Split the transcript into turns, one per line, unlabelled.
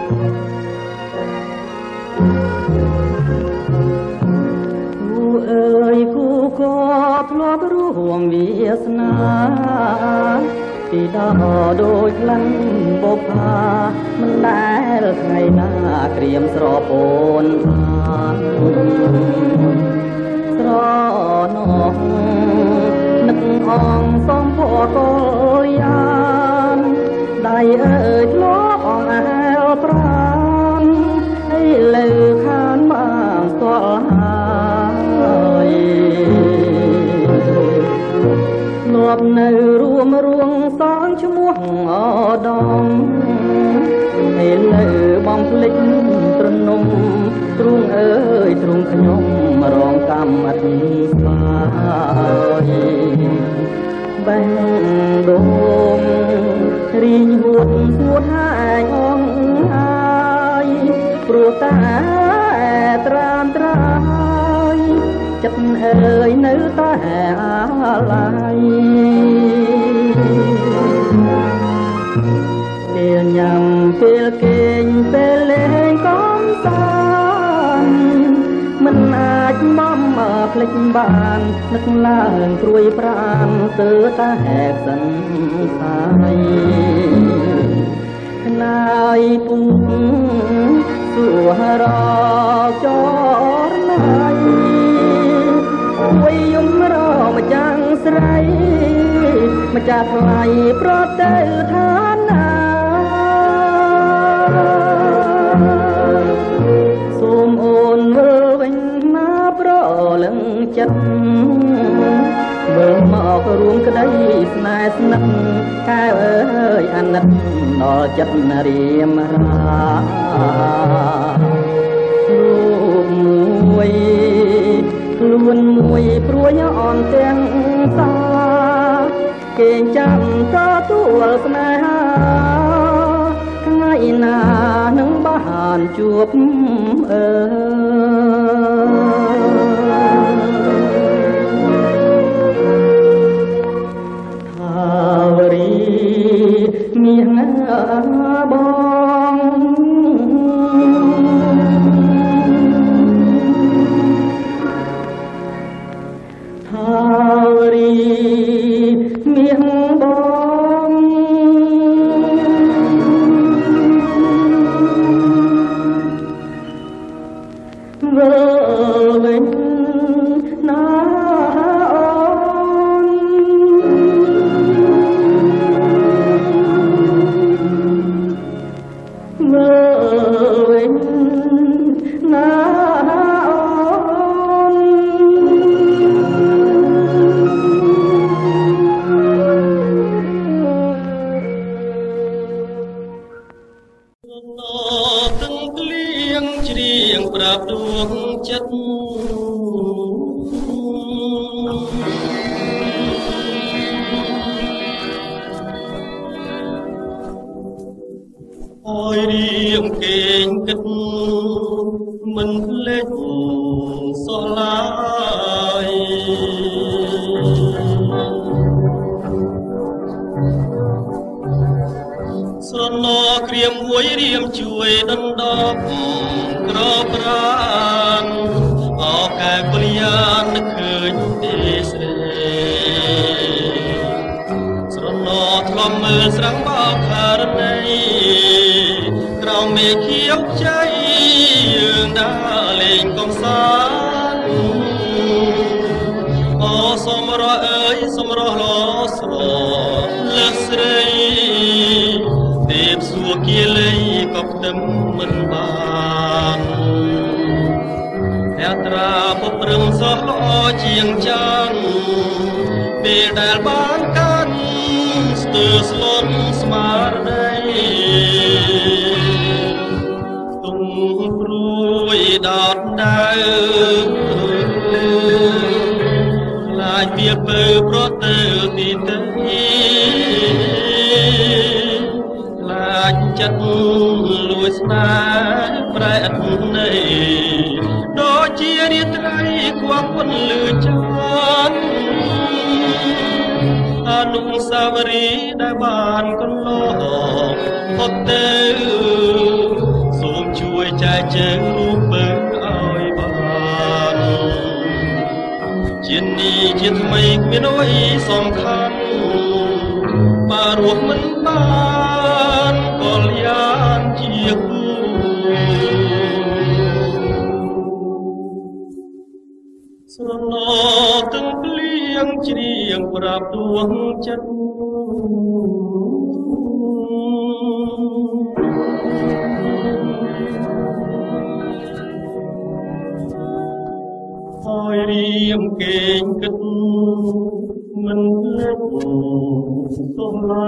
អើយគូក៏ធ្លាប់រួមវាសនាពីដល់ដូចខ្លាំងបុប្ផាមិនដែលថ្ងៃណាក្រៀមស្រពោនបានស្រណោះនឹកអងសំភ័កលយានដៃអើយធ្លាប់អងអែលប្រានឲ្យលើខានបានស្គាល់ហើយលាប់នៅរួមរួងសងឈ្មោះអដំឲ្យលើបំភ្លេចត្រនំទ្រូងអើយទ្រូងខ្ញុំរងកម្មអត់ស្បាយបេះដូងរីងហួតហួតហាយអងហើយព្រោះតែត្រានត្រាយចិត្តអើយនៅតែអាឡ័យពេលញ៉ាំពេលគេងពេលលេងកំសាន្តមិនអាចបំភ្លេចបាននឹកឡើងព្រួយប្រានទៅតែហេតុសិនសាយណាយពុកសួររចរណៃមួយយំរម្ចាំងស្រីម្ចាស់ថ្លៃប្រទៅឋានាសូមអូនមើលវិញណាប្រលឹងចិត្តមើលមករួមក្តីស្នេហ៍ស្និទ្ធកែវអើយអាណិតដល់ចិត្តរៀមរារូបមួយខ្លួនមួយព្រួយអន់ទាំងសាគេចាំទទួលស្នេហាថ្ងៃណានឹងបានជួបអើវរីមានបងថាវរីមានបងវើវិញណាមិនភ្លេចសោះឡើយស្រណោក្រៀមមួយរៀមជួយដណ្ដប់ក្រប្រានអោកែពលានឹកឃើញទេស្រីស្រណោធ្លាប់មើលស្រាំងបោកករណីក្រោមមេឃៀវជ័យយើងដើរលេងកំសាន្តអូសមរស់អើយសមរស់ឡស្រលើស្រីទេពសួរគៀលីក៏ផ្ទឹមមិនបានអ្នកត្រាពុប្រឹងសោះល្អជាងចានពេលដែលបានកាន់ស្ទើរស្លន់ស្មារតីទុំព្រួយដោតដៅខ្លាចវាពើប្រទៅទីទៅខ្លាចចិត្តលួចស្នេហ៍ប្រែអត់ន័យដូចជារាត្រីគួងពន្លឺច័ន្ទអនុស្សាវរីយ៍ដែលបានកន្លងផុតទៅ
ចែកជើងរូបបើឲ្យបានជាតិនេះជាថ្មីគ្មានអ្វីសំខាន់បើរស់មិនបានក៏លយានជាគូស្រណោទាំងភ្លៀងច្រៀងប្រាប់ដួងចិត្តហើយរៀមគេងគិតមិនលិចទំលា